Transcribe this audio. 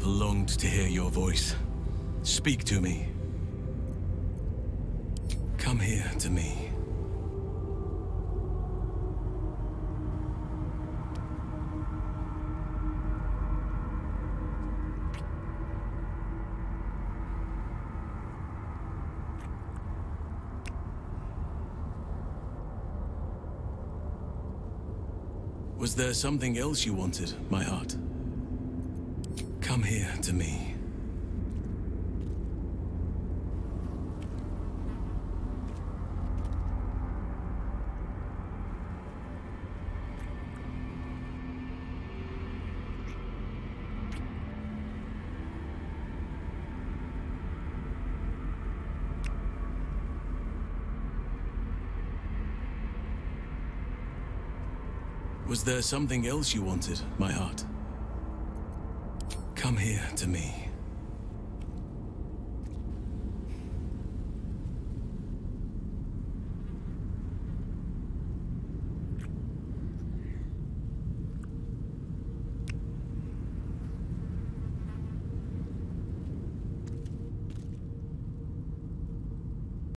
longed to hear your voice. Speak to me. Come here to me. Was there something else you wanted, my heart? Come here to me. Was there something else you wanted, my heart? Come here to me.